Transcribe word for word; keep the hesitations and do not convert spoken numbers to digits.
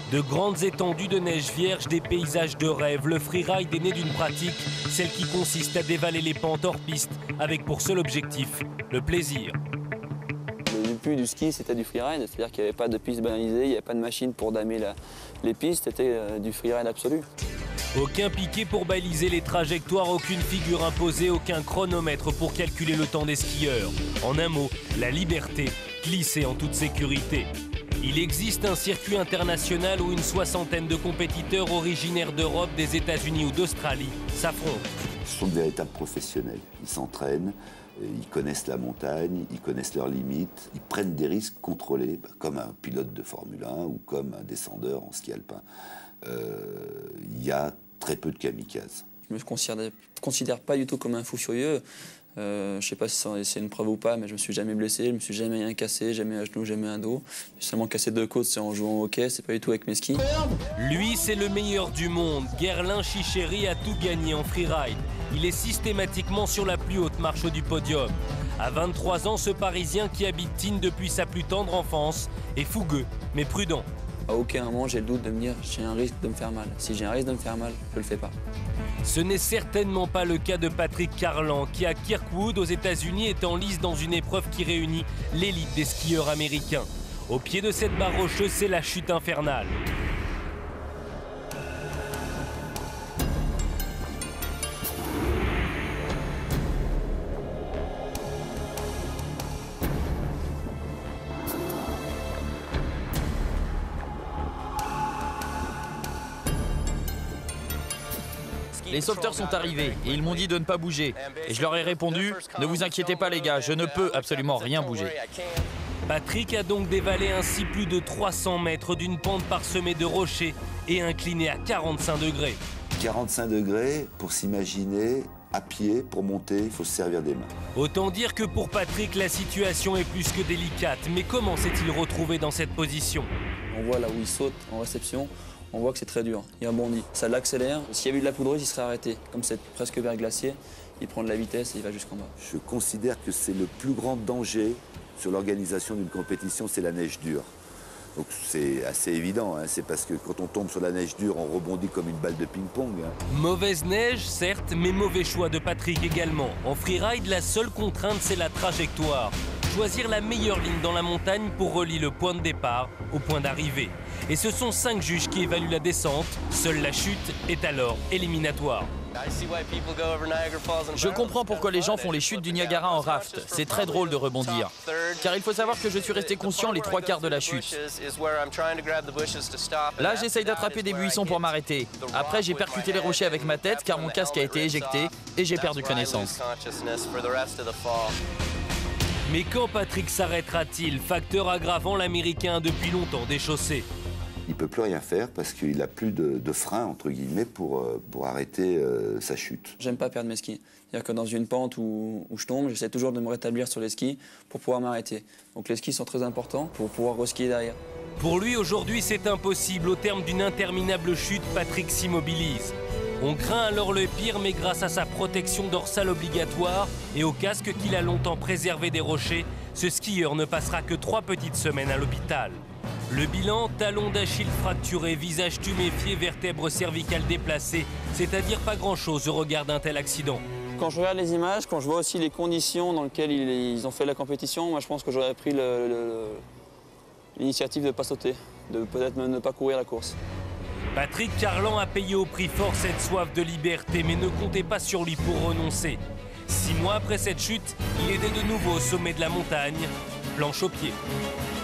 De grandes étendues de neige vierge, des paysages de rêve, le freeride est né d'une pratique, celle qui consiste à dévaler les pentes hors piste, avec pour seul objectif le plaisir. Le but du ski, c'était du freeride, c'est-à-dire qu'il n'y avait pas de piste banalisée, il n'y avait pas de machine pour damer la, les pistes, c'était euh, du freeride absolu. Aucun piquet pour baliser les trajectoires, aucune figure imposée, aucun chronomètre pour calculer le temps des skieurs. En un mot, la liberté, glisser en toute sécurité. Il existe un circuit international où une soixantaine de compétiteurs originaires d'Europe, des États-Unis ou d'Australie s'affrontent. Ce sont de véritables professionnels. Ils s'entraînent, ils connaissent la montagne, ils connaissent leurs limites, ils prennent des risques contrôlés, bah, comme un pilote de Formule un ou comme un descendeur en ski alpin. Euh, il y a très peu de kamikazes. Je ne me considère, considère pas du tout comme un fou furieux. Euh, je ne sais pas si c'est une preuve ou pas, mais je ne me suis jamais blessé, je ne me suis jamais rien cassé, jamais un genou, jamais un dos. J'ai seulement cassé deux côtes, c'est en jouant au hockey, c'est pas du tout avec mes skis. Lui, c'est le meilleur du monde. Guerlain Chicheri a tout gagné en freeride. Il est systématiquement sur la plus haute marche du podium. À vingt-trois ans, ce Parisien qui habite Tignes depuis sa plus tendre enfance est fougueux, mais prudent. À aucun moment, j'ai le doute de me dire j'ai un risque de me faire mal. Si j'ai un risque de me faire mal, je ne le fais pas. Ce n'est certainement pas le cas de Patrick Carlan, qui à Kirkwood, aux États-Unis, est en lice dans une épreuve qui réunit l'élite des skieurs américains. Au pied de cette barre rocheuse, c'est la chute infernale. Les sauveteurs sont arrivés et ils m'ont dit de ne pas bouger. Et je leur ai répondu, ne vous inquiétez pas les gars, je ne peux absolument rien bouger. Patrick a donc dévalé ainsi plus de trois cents mètres d'une pente parsemée de rochers et incliné à quarante-cinq degrés. quarante-cinq degrés, pour s'imaginer, à pied, pour monter, il faut se servir des mains. Autant dire que pour Patrick, la situation est plus que délicate. Mais comment s'est-il retrouvé dans cette position? On voit là où il saute en réception. On voit que c'est très dur, il rebondit. Ça l'accélère. S'il y avait eu de la poudreuse, il serait arrêté. Comme c'est presque vers le glacier, il prend de la vitesse et il va jusqu'en bas. Je considère que c'est le plus grand danger sur l'organisation d'une compétition, c'est la neige dure. Donc c'est assez évident, hein. C'est parce que quand on tombe sur la neige dure, on rebondit comme une balle de ping-pong. Hein. Mauvaise neige, certes, mais mauvais choix de Patrick également. En freeride, la seule contrainte, c'est la trajectoire. Choisir la meilleure ligne dans la montagne pour relier le point de départ au point d'arrivée. Et ce sont cinq juges qui évaluent la descente. Seule la chute est alors éliminatoire. Je comprends pourquoi les gens font les chutes du Niagara en raft. C'est très drôle de rebondir. Car il faut savoir que je suis resté conscient les trois quarts de la chute. Là, j'essaye d'attraper des buissons pour m'arrêter. Après, j'ai percuté les rochers avec ma tête car mon casque a été éjecté et j'ai perdu connaissance. Mais quand Patrick s'arrêtera-t-il? Facteur aggravant, l'Américain a depuis longtemps déchaussé. Il ne peut plus rien faire parce qu'il n'a plus de, de frein, entre guillemets, pour, pour arrêter euh, sa chute. J'aime pas perdre mes skis. C'est-à-dire que dans une pente où, où je tombe, j'essaie toujours de me rétablir sur les skis pour pouvoir m'arrêter. Donc les skis sont très importants pour pouvoir reskier derrière. Pour lui, aujourd'hui, c'est impossible. Au terme d'une interminable chute, Patrick s'immobilise. On craint alors le pire, mais grâce à sa protection dorsale obligatoire et au casque qu'il a longtemps préservé des rochers, ce skieur ne passera que trois petites semaines à l'hôpital. Le bilan, talon d'Achille fracturé, visage tuméfié, vertèbres cervicales déplacées, c'est-à-dire pas grand-chose au regard d'un tel accident. Quand je regarde les images, quand je vois aussi les conditions dans lesquelles ils ont fait la compétition, moi je pense que j'aurais pris l'initiative de ne pas sauter, de peut-être même ne pas courir la course. Patrick Carlan a payé au prix fort cette soif de liberté, mais ne comptez pas sur lui pour renoncer. Six mois après cette chute, il était de nouveau au sommet de la montagne, planche aux pieds.